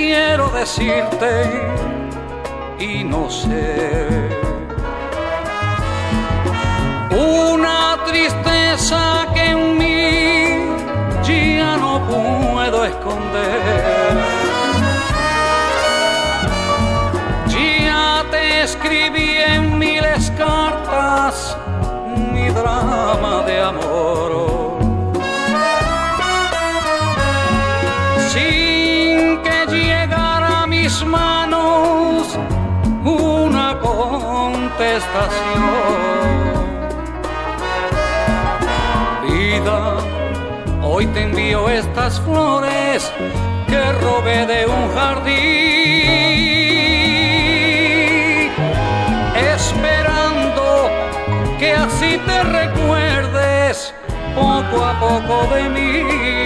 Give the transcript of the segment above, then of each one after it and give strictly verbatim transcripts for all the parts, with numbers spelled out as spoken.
quiero decirte y no sé. Una tristeza que en mí ya no puedo esconder. Ya te escribí en miles cartas mi drama de amor, sin que llegara a mis manos una contestación. Vida, hoy te envío estas flores que robé de un jardín, esperando que así te recuerdes poco a poco de mí.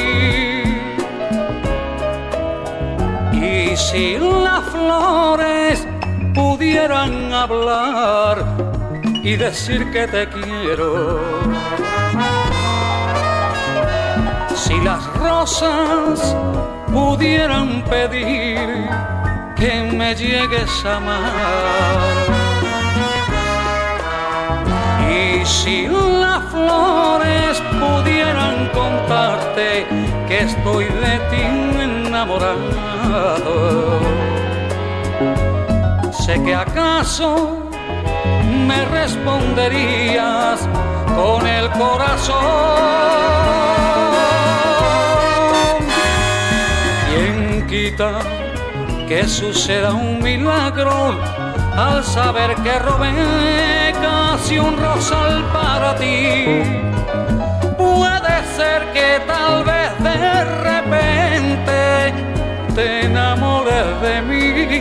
Y si las flores pudieran hablar y decir que te quiero, si las rosas pudieran pedir que me llegues a amar, y si las flores pudieran contarte que estoy de ti enamorado, sé que acaso me responderías con el corazón. ¿Quién quita que suceda un milagro al saber que robé casi un rosal para ti? Puede ser que tal vez de repente te enamores de mí.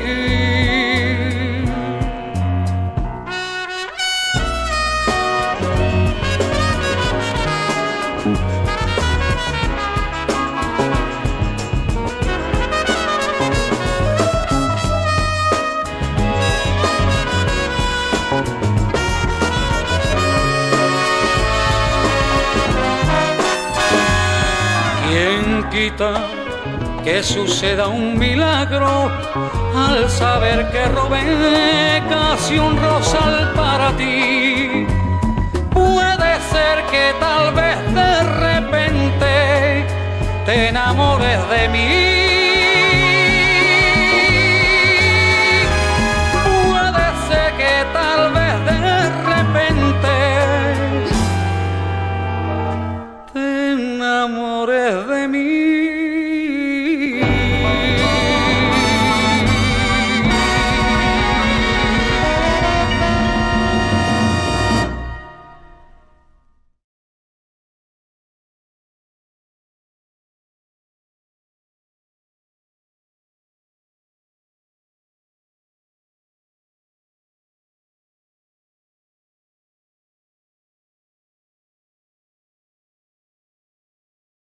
¿Quién quita que suceda un milagro al saber que robé casi un rosal para ti? Puede ser que tal vez de repente te enamores de mí. Puede ser que tal vez de repente te enamores de mí.